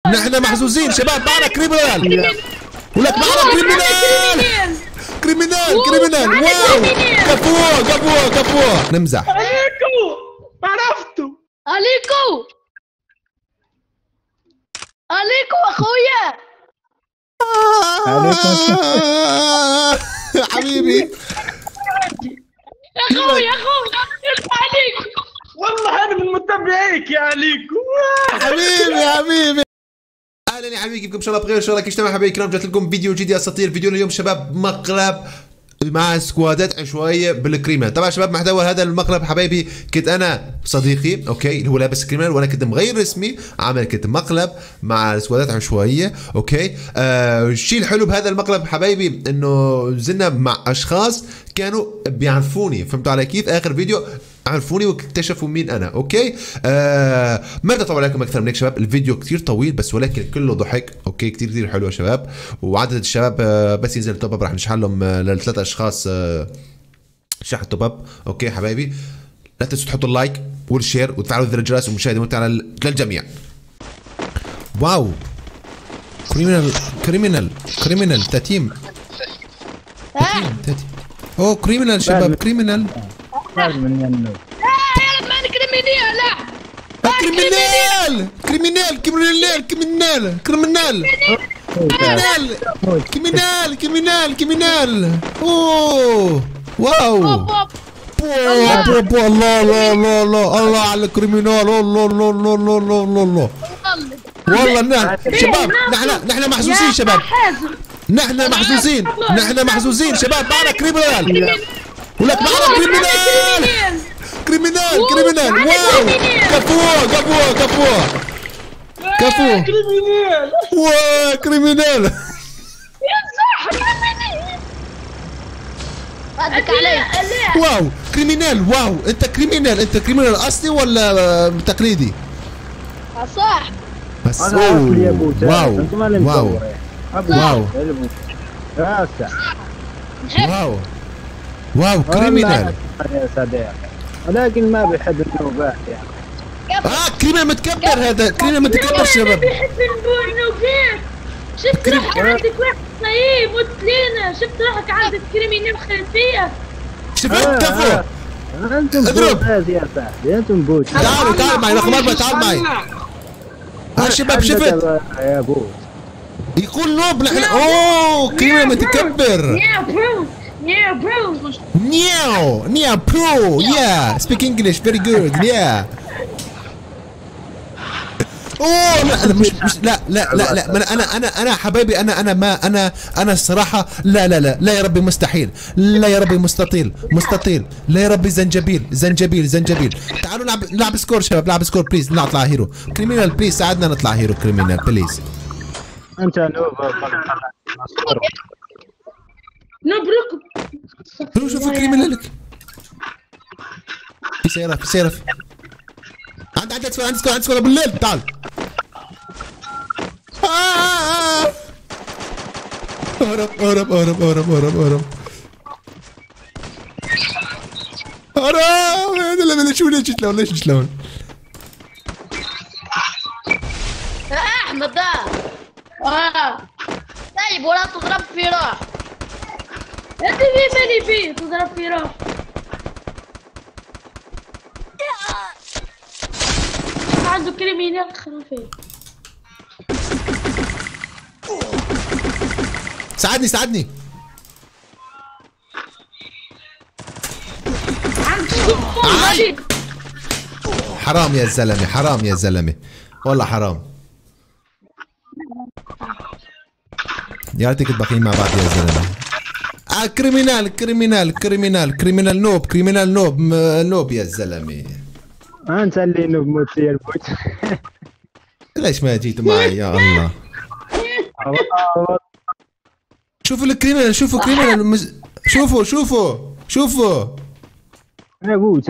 نحن محظوظين شباب، معنا كريمنال ولك، معنا كريمنال كريمنال. واو كفو نمزح. عليكو عرفتوا. عليكو اخويا. حبيبي اخويا عليك والله انا من متابعيك يا عليكو. حبيبي اهلا يا حبيبي، كيفكم؟ ان شاء الله بخير، ان شاء الله كيف تمام حبايبي الكرام. جات لكم فيديو جديد اساطير. فيديونا اليوم شباب مقلب مع سكوادات عشوائيه بالكريمنال. طبعا شباب محتوى هذا المقلب حبايبي كنت انا صديقي اوكي اللي هو لابس كريمنال، وانا كنت مغير اسمي عامل كنت مقلب مع سكوادات عشوائيه اوكي. الشيء الحلو بهذا المقلب حبايبي انه زلنا مع اشخاص كانوا بيعرفوني، فهمتوا علي كيف؟ اخر فيديو عرفوني واكتشفوا مين انا اوكي. ما بدي اطول عليكم اكثر من هيك شباب، الفيديو كثير طويل بس ولكن كله ضحك اوكي، كثير حلو يا شباب. وعدد الشباب بس ينزل التوب اب راح نشحن لهم للثلاث اشخاص شحن توب اب اوكي حبايبي. لا تنسوا تحطوا اللايك والشير وتفعلوا زر الجرس والمشاهده ممتعه للجميع. واو كريمنال تاتيم اوه كريمنال شباب كريمنال كريمنال اوه واو الله على الكريمنال. الله والله شباب نحن محظوظين شباب، نحن محظوظين شباب. معنا كريمنال ولك، معنا كريمنال. واو كفو كريمنال يا صح واو كريمنال. واو انت كريمنال اصلي ولا تقليدي؟ صح بس واو كريمنال يا صديقي، ولكن ما بيحب النوبات يعني. كريمنال متكبر، هذا كريمنال متكبر شباب. ما بيحب النوبات. شفت روحك عندك واحد طيب وتلينا، شفت روحك عندك كريمنال خلفيه. شفت كفو. انتم بوت يا صاحبي، انتم بوت. تعالوا معي رقم 4، تعال معي. شباب شفت يا بوت يقول نوب نحن. اوه كريمنال متكبر. Yeah, bro. Neo, pro. Yeah, speak English very good. Yeah. اوه لا انا مش لا انا حبايبي انا الصراحه لا يا ربي مستحيل، لا يا ربي مستطيل، لا يا ربي زنجبيل. تعالوا نلعب سكور شباب، نلعب سكور بليز، نطلع هيرو كريمنال بليز، ساعدنا نطلع هيرو كريمنال بليز. انت نوب نبرك شوف كريمنال لك في سيارة عندك سكور بالليل. تعال اهرب هذا شو ليش شلون يا احمد ده. طيب ولا تضرب في روح، انت في مالي فيه تضرب في روح. عنده كريمنال خلفيه. ساعدني حرام يا زلمه والله حرام. يا ريتك تبقين مع بعض يا زلمه. كريمنال نوب يا زلمه. انت اللي نوب موت يا البوت. ليش ما جيت معي يا الله؟ شوفوا الكريمنال، شوفوا يا بوت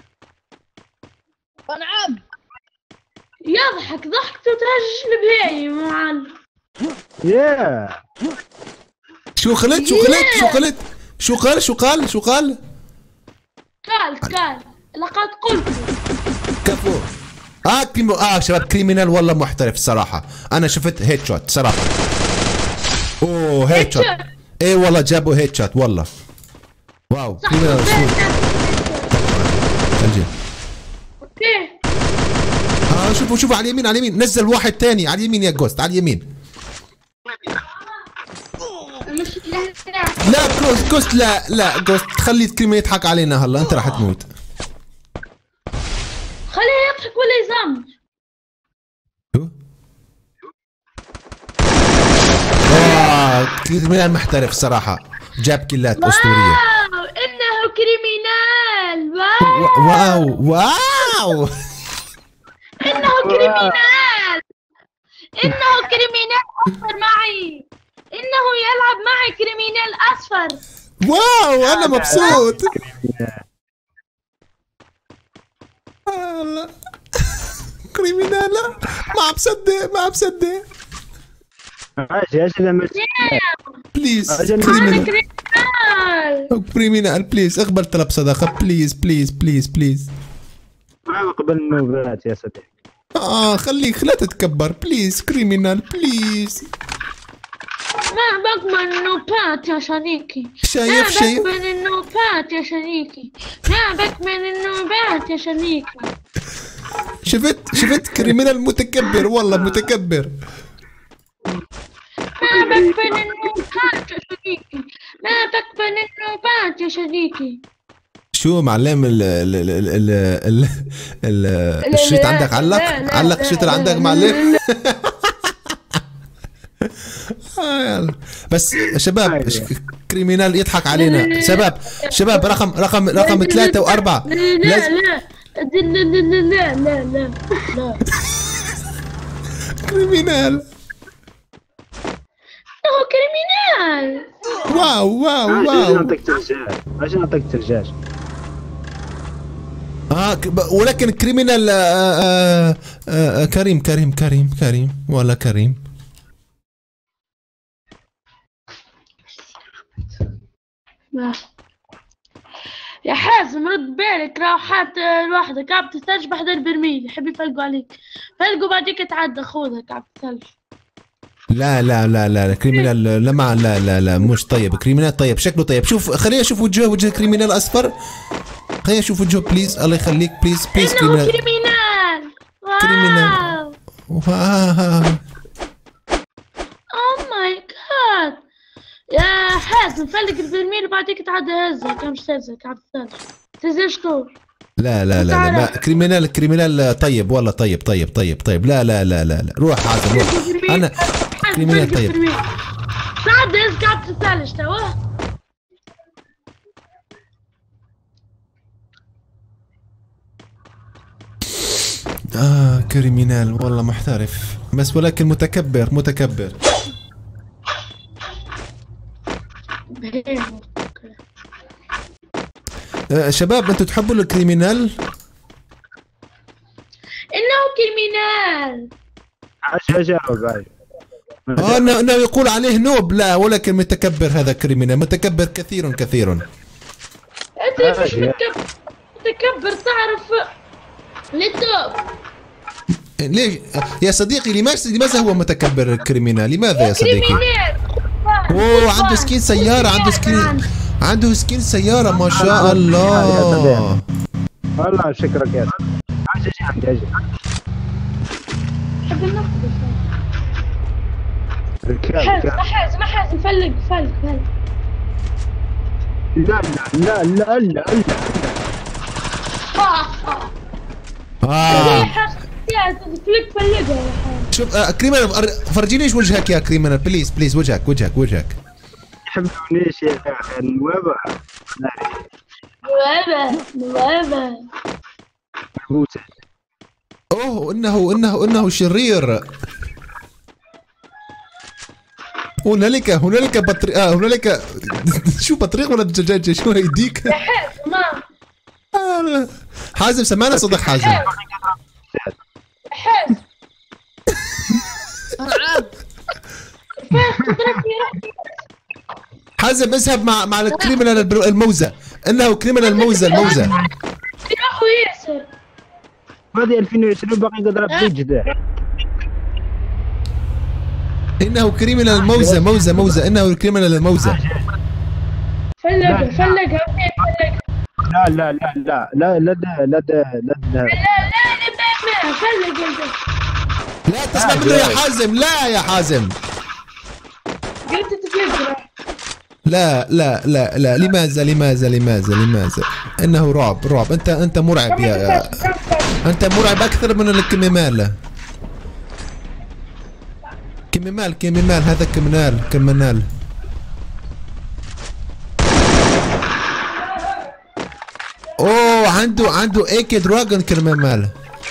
انعم يضحك ضحكته تهجش البهايم يا معلم. شو قال؟ قال لقد قلت كفو شباب كريمينال والله محترف الصراحه. انا شفت هيد شوت صراحه. اوه هيد شوت. ايه والله جابوا هيد شوت والله. واو كريمينال اسطوري. اوكي شوفوا على اليمين، على اليمين نزل واحد تاني على اليمين يا جوست، على اليمين. لا جوست لا جوست خلي كريمينال يضحك علينا هلا، انت راح تموت. خليه يضحك ولا يزمر. كريمينال محترف صراحة، جاب كيلات أسطورية. واو إنه كريمينال. واو إنه كريمينال. إنه كريمينال أصفر معي. إنه يلعب معي كريمينال أصفر. واو أنا مبسوط. كريمينال ما بصدق. اجي لما بليز كريمينال بليز اقبل طلب صداقة بليز. ما بقبل النوبات يا صديقي. خليك لا تتكبر بليز كريمينال بليز. ما بقبل النوبات يا شريكي. شايف ما بقبل النوبات يا شريكي. ما بقبل النوبات يا شريكي. شفت كريمينال متكبر والله متكبر. ما بقبل النوبات يا شريكي. ما بقبل النوبات يا شريكي. شو معلم الشريط عندك علق الشريط اللي عندك معلم. يلا بس شباب كريمينال يضحك علينا. شباب رقم 3 و4. لا كريمينال. هو كريمينال. واو عشان نعطيك ترجاج. ولكن كريمينال كريم ولا كريم. يا حازم رد بالك، راحت لوحدك عم تسترجع بحد البرميل. يحب يفلقوا عليك، فلقوا بعديك تعدى خذك عم تسترجع. لا كريمينال لا مش طيب. كريمينال طيب شكله طيب. شوف خلينا نشوف وجه كريمينال اصفر. خلينا نشوف وجهه بليز الله يخليك بليز كريمينال. واو او ماي جاد يا حازم فلق البرميل وبعديك تعدى هزك. مش تهزك عم تهزش طول. لا كريمينال طيب والله طيب. لا روح حازم روح. انا كريمينال طيب. تعدى هزك عم تتسالش توا. كريمينال والله محترف بس ولكن متكبر. شباب انتوا تحبوا الكريمينال؟ انه كريمينال. اجاوب انه يقول عليه نوب. لا ولكن متكبر. هذا كريمينال متكبر كثير. انت مش متكبر تعرف للتوب. ليش يا صديقي؟ لماذا هو متكبر كريمينال؟ لماذا يا صديقي؟ اوه عنده سكين سيارة. عنده سكين سيارة ما شاء الله. والله شكرك يا اجي. حب النقد. ما حازم فلق. لا فلقها. شوف كريمينال فرجيني ايش وجهك يا كريمينال بليز وجهك. يحبونيش يا اخي نوابه. اوه انه شرير. هنالك بطريق. هنالك شو بطريق ولا دجاجة؟ شو هيديك؟ حازم سمعنا صدق حازم. حازم اذهب مع الكريمينال الموزة. انه كريمينال الموزة. يروحوا ياسر. هذه 2020 باقي يضرب بجده. انه كريمنال موزه انه الكريمنال الموزه. فلقها لا لا لا لا لا لا لا لا فلق انت. لا تسمع منه يا حازم، لا يا حازم. قلت تفلق. لا لماذا؟ انه رعب. انت مرعب يا انت مرعب اكثر من الكميمال. كميمال هذا كمنال. اوه عنده ايكي دراجون كميمال.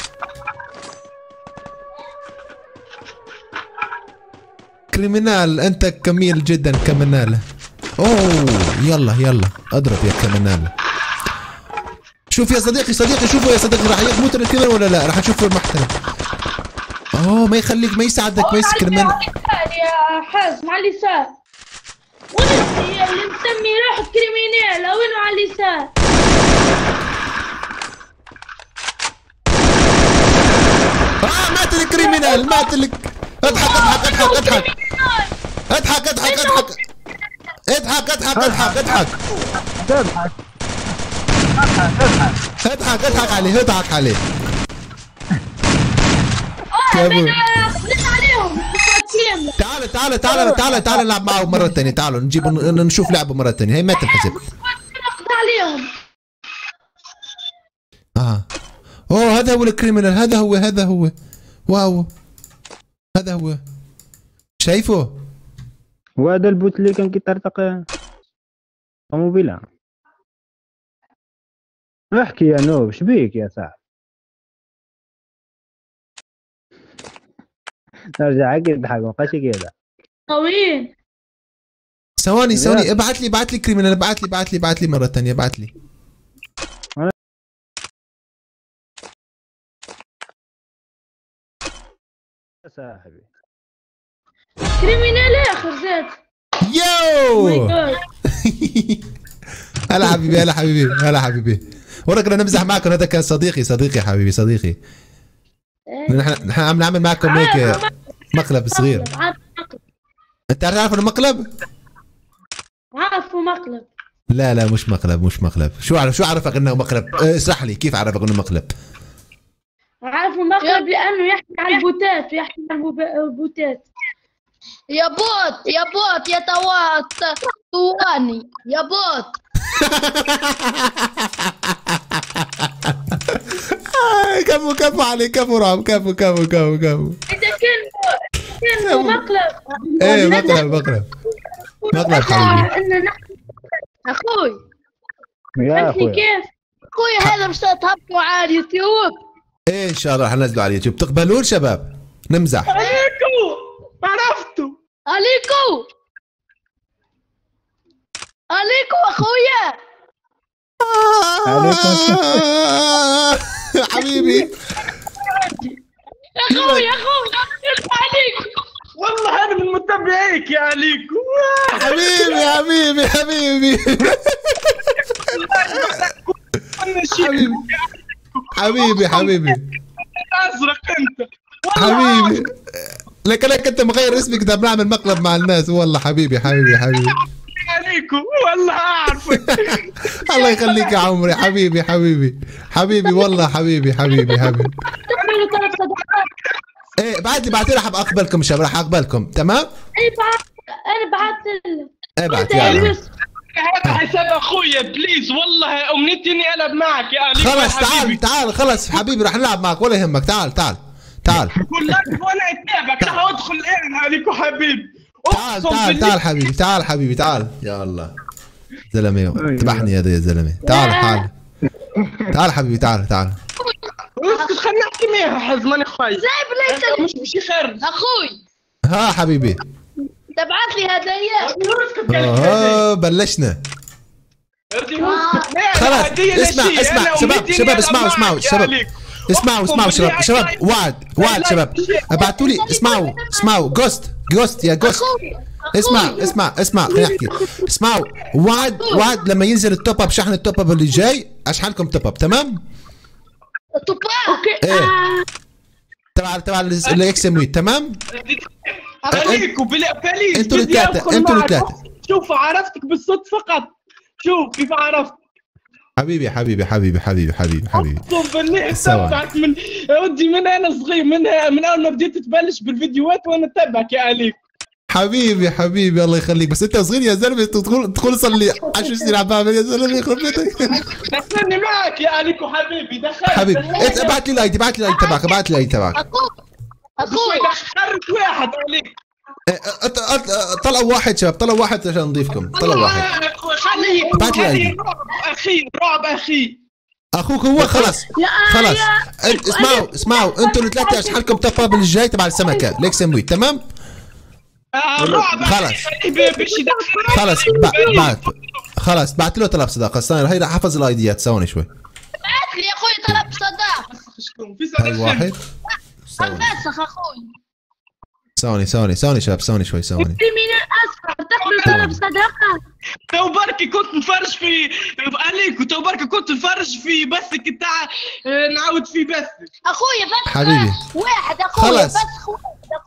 كريمنال انت كميل جدا كمنال. اوه يلا اضرب يا كمنال. شوف يا صديقي شوفوا يا صديقي راح يموت الكريمنال ولا لا؟ راح نشوف المحترم. اوه ما يخليك، ما يساعدك، ما يسكر من يا حازم على اليسار. وين اللي مسمي روحه كريمينال؟ وينه على اليسار؟ مات الكريمنال، مات لك. اضحك عليه. تعال نلعب معه مرة ثانية. تعالوا نشوف لعبه مرة ثانية. هي ما تنحسب. اوه هذا هو الكريمنال. هذا هو واو، هذا هو. شايفه؟ وهذا البوت اللي كان كيطرطق طوموبيله. احكي يا نوب، شبيك يا صاحبي؟ نرجع هكا يضحك، مابقاش كذا. طويل. ثواني ابعت لي كريمنال. ابعت لي مرة ثانية. ابعت لي. يا صاحبي كريمينال يا اخر زيت. يو هلا حبيبي. وراك انا نمزح معكم. هذا كان صديقي حبيبي، صديقي. نحن عم نعمل معكم هيك مقلب صغير. انت عارف انه مقلب؟ عارفه مقلب. لا مش مقلب. شو عرفك انه مقلب؟ اشرح لي كيف عرفك انه مقلب؟ عارفه مقلب لانه يحكي عن البوتات. يا بوت يا طواني يا بوت. كفو عليك، كفو رعب، كفو. اذا كان مقلب. ايه مقلب حبيبي. اخوي يا اخوي كيف؟ اخوي هذا مش تهبطوا على اليوتيوب. ايه ان شاء الله رح ننزله على اليوتيوب. تقبلون شباب؟ نمزح. عليكو اخويا. حبيبي اخوي عليك. والله انا من متابعيك يا عليكو. حبيبي ازرق انت حبيبي. لك انت مغير اسمك ده بنعمل مقلب مع الناس. والله حبيبي عليكو والله اعرفك. الله يخليك يا عمري. حبيبي والله حبيبي. ايه بعت لي راح اقبلكم شباب، راح اقبلكم. تمام. انا بعت له. ابعت يلا. هذا حساب اخويا بليز، والله امنيتي اني العب معك يا عليكو. خلاص تعال خلاص حبيبي راح نلعب معك ولا يهمك. تعال قول لك وانا اتابعك. راح ادخل الان عليكو حبيبي. تعال حبيبي تعال. يا الله زلمه ذبحني يا زلمه. تعال حبيبي تعال. اسكت خلينا نحكي معها حزماني خايف. زي مش خير اخوي. ها حبيبي تبعت لي هدايا. بلشنا. خلاص اسمع شباب اسمعوا شباب وعد شباب ابعتوا لي. اسمعوا جوست يا جوست. اسمع خليني احكي. اسمعوا وعد لما ينزل التوب اب، شحن التوب اب اللي جاي اشحنكم توب اب. تمام. الطباخ. اوكي ايه تبع الاكس ام وي تمام. عليكم بليز انتوا بدي الثلاثة أدخل انتوا معك. الثلاثة. شوف عرفتك بالصدفة فقط. شوف كيف عرفت. حبيبي حبيبي حبيبي حبيبي حبيبي حبيبي اقسم بالله سوا. اتبعك من ودي من انا صغير من اول ما بديت تبلش بالفيديوهات وانا اتبعك يا عليك. حبيبي حبيبي الله يخليك، بس انت صغير يا زلمه، تدخل صار لي 10 سنين عم بعمل يا زلمه يخرب بيتك. دخلني معك يا عليك وحبيبي دخلت. حبيبي ابعت لي الاي ابعت لي الاي تبعك ابعت لي الاي تبعك. اخوي دخلت واحد عليك. طلعوا واحد شباب، طلعوا واحد عشان نضيفكم، طلعوا واحد. خليه ابعت لي الاي. رعب اخي. اخوك هو خلص خلص. اسمعوا انتوا الثلاثه اشحالكم توب اب الجاي تبع السمكه ليكس ام وي تمام. رعب خلص. باش يدخل. خلص خلص بعت له طلب صداقه. استنى هي راح حفظ الايديات ثواني شوي. بعت لي يا اخوي طلب صداقه. هاي واحد فسخ اخوي. ثواني شباب ثواني شوي ثواني. من الاصفر تقبل طلب صداقه. تو بركي كنت نفرج في عليك وتو بركي كنت نفرج في بثك بتاع نعاود في بثك. اخوي فسخ حبيبي. واحد اخوي خلص. فسخ واحد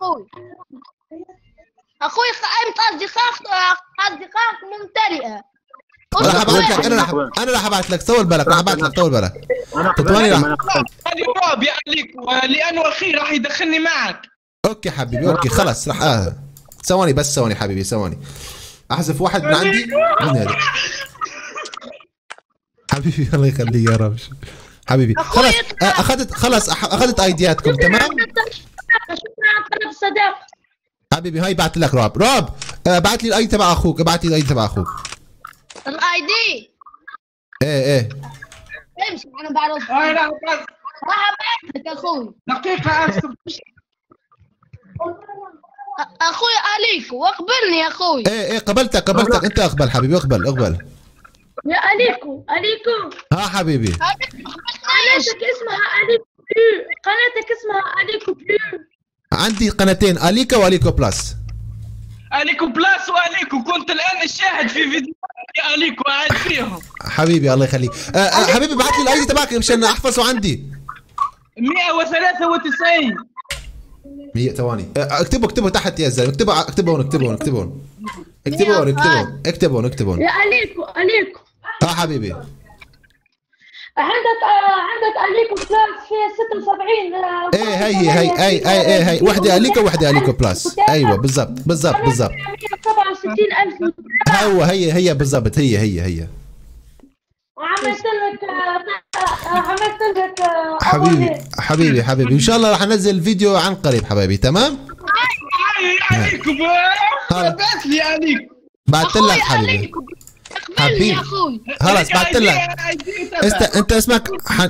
اخوي قائمة اصدقائك ممتلئة. راح ابعت لك انا راح ابعت لك طول بالك، راح ابعت لك طول بالك. تطواني راح. هذه رعب يا عليك لانه اخي راح يدخلني معك. اوكي حبيبي اوكي خلص راح ثواني بس ثواني حبيبي ثواني. احذف واحد من عندي من هذا. حبيبي الله يخليك يا رب. حبيبي خلص اخذت ايدياتكم تمام. طلب صداقه. حبيبي هاي بعت لك راب بعت لي الاي تبع اخوك، ابعت لي الاي تبع اخوك. الاي دي ايه امشي انا بعرض. هاي راح ابعت لك اخوي. دقيقة اسف. اخوي عليك واقبلني يا اخوي. ايه قبلتك انت اقبل حبيبي اقبل. يا اليكو ها حبيبي. قناتك اسمها اليكو بلو. قناتك اسمها اليكو بلو. عندي قناتين اليكا واليكو بلس. اليكو بلاس واليكو كنت الان الشاهد في فيديو اليكو قاعد فيهم. حبيبي الله يخليك. حبيبي بعت لي الاي تبعك مشان احفظه عندي. 193. 100 ثواني. اكتبوا تحت يا زلمه، اكتبوا. يا اليكو ها حبيبي. عندك اليكو بلس فيها 76. ايه هي وحده اليكا وحده اليكو بلس. ايوه بالضبط 167,000. هي بالضبط هي. وعملت لك حبيبي ان شاء الله راح انزل فيديو عن قريب حبايبي تمام. عليكم بس لي عليك. بعت لك حبيبي. اقبلني يا اخوي. خلاص بعت لك. انت اسمك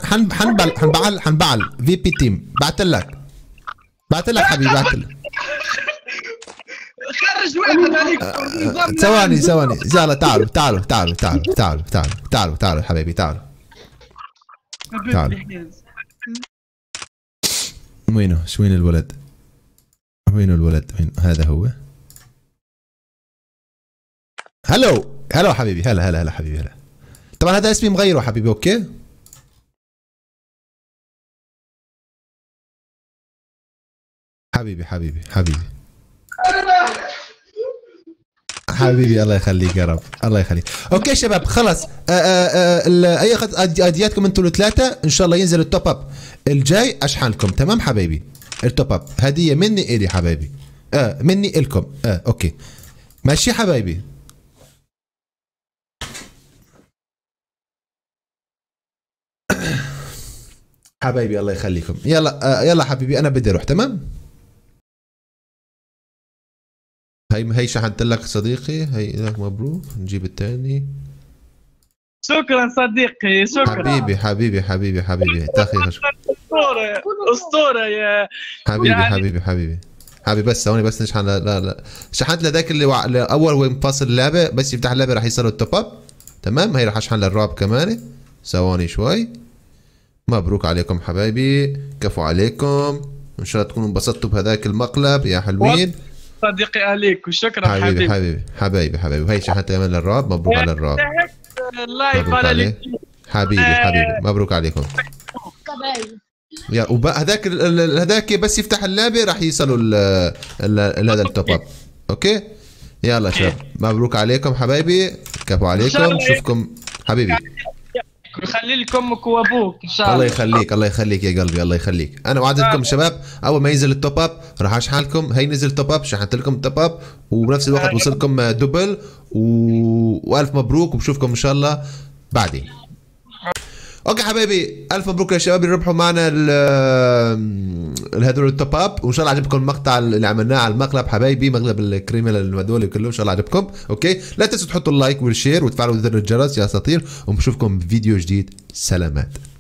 حنبعل في بي تيم. بعت لك حبيبي بعت لك. خرج واحد عليك. ثواني يلا تعالوا حبايبي تعالوا. وين الولد؟ وين هذا هو. هلو حبيبي. هلا حبيبي هلا. طبعا هذا اسمي مغيره حبيبي اوكي. حبيبي الله يخليك يا رب الله يخليك. اوكي شباب خلص. اي اخذ ايدياتكم انتم الثلاثه ان شاء الله ينزل التوب اب الجاي اشحنكم تمام حبايبي. التوب اب هديه مني الي حبايبي. مني الكم. اوكي ماشي حبايبي. حبايبي الله يخليكم. يلا حبيبي انا بدي اروح تمام. هي شحنت لك صديقي. هي لك مبروك. نجيب الثاني. شكرا صديقي شكرا. حبيبي دقيقة. اسطورة يا حبيبي بس ثواني بس نشحن. لا شحنت لذاك اللي اول وين فاصل اللعبة بس يفتح اللعبة راح يصير التوب اب تمام. هي راح اشحن للراب كمان. ثواني شوي. مبروك عليكم حبايبي. كفو عليكم. ان شاء الله تكونوا انبسطتوا بهذاك المقلب يا حلوين. صديقي عليك وشكرا حبيبي وهي شحنت كمان للراب. مبروك على الراب. اللايف على حبيبي مبروك عليكم. حبايبي. يا هذاك بس يفتح اللعبه راح يصلوا هذا التوب اب. اوكي يلا شباب، مبروك عليكم حبايبي، كفو عليكم، نشوفكم حبيبي. يخلي لك امك وابوك ان شاء الله. الله يخليك الله يخليك يا قلبي، الله يخليك. انا وعدتكم شباب اول ما ينزل التوب اب راح اشحن لكم. هي نزل التوب اب، شحنت لكم التوب اب وبنفس الوقت وصلكم دبل والف مبروك، وبشوفكم ان شاء الله بعدين. اوكي حبايبي، الف مبروك يا شباب اللي ربحوا معنا هذول التوب اب، وان شاء الله عجبكم المقطع اللي عملناه على المقلب حبايبي، مقلب الكريمه هذول كلهم، ان شاء الله عجبكم. اوكي لا تنسوا تحطوا اللايك والشير وتفعلوا زر الجرس يا اساطير، ونشوفكم بفيديو جديد. سلامات.